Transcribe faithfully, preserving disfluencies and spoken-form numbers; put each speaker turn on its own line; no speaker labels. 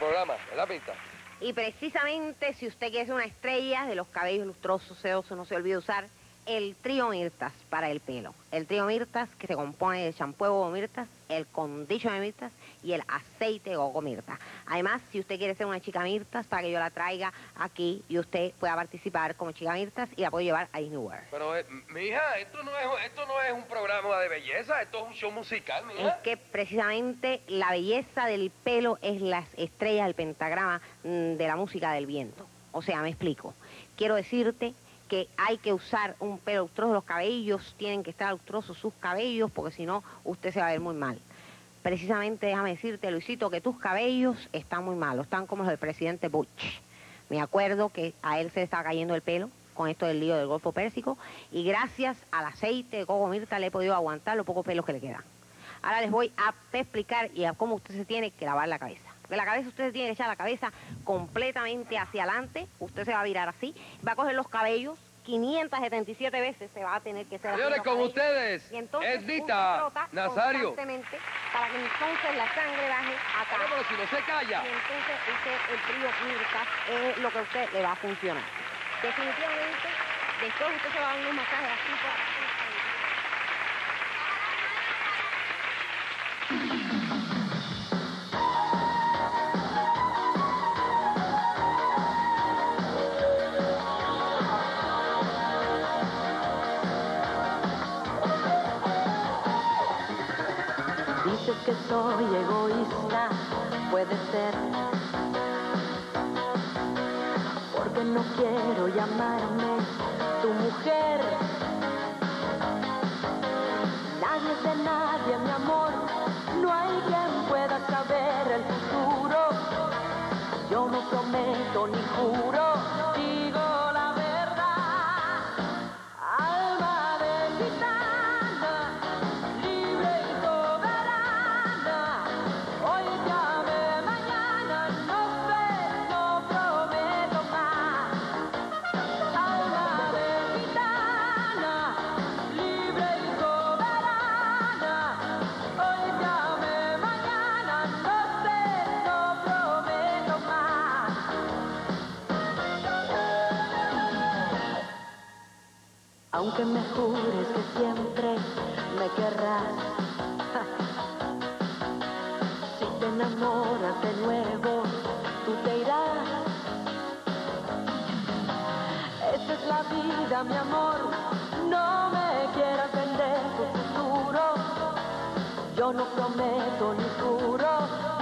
programa, ¿verdad, Pinta?
Y precisamente si usted quiere ser una estrella de los cabellos lustrosos, sedosos, no se olvide usar el trío Mirtas para el pelo. El trío Mirtas, que se compone del champú de gogo Mirtas, el conditioner de Mirtas y el aceite de gogo Mirtas. Además, si usted quiere ser una chica Mirtas, para que yo la traiga aquí y usted pueda participar como chica Mirtas y la puedo llevar a Disney World.
Pero, eh, mija, esto no, es, esto no es un programa de belleza, esto es un show musical, mija.
Es que precisamente la belleza del pelo es las estrellas del pentagrama mmm, de la música del viento. O sea, me explico. Quiero decirte que hay que usar un pelo lustroso, los cabellos tienen que estar lustrosos sus cabellos, porque si no, usted se va a ver muy mal. Precisamente, déjame decirte, Luisito, que tus cabellos están muy malos, están como los del presidente Bush. Me acuerdo que a él se le estaba cayendo el pelo con esto del lío del Golfo Pérsico, y gracias al aceite de gogo Mirta le he podido aguantar los pocos pelos que le quedan. Ahora les voy a explicar y a cómo usted se tiene que lavar la cabeza. De la cabeza usted tiene que echar la cabeza completamente hacia adelante, usted se va a virar así, va a coger los cabellos quinientas setenta y siete veces, se va a tener que hacer.
Señores, con ustedes, Ednita Nazario.
Para que entonces la sangre baje acá.
Pero si no se calla.
Y entonces usted, el trío Mirtas es lo que a usted le va a funcionar. Definitivamente, después usted se va a dar un masaje así por acá.
Dices que soy egoísta, puede ser, porque no quiero llamarme tu mujer. Nadie es de nadie, mi amor, no hay quien pueda saber el futuro. Yo no prometo ni juro, digo la verdad. Alma de gitana, libre y soberana, hoy llame, mañana no sé, no prometo más. Alma de gitana, libre y soberana, hoy llame, mañana no sé, no prometo más. Aunque me jures que siempre me querrás, si te enamoras de nuevo, tú te irás. Esta es la vida, mi amor, no me quieras vender tu futuro. Yo no prometo ni juro.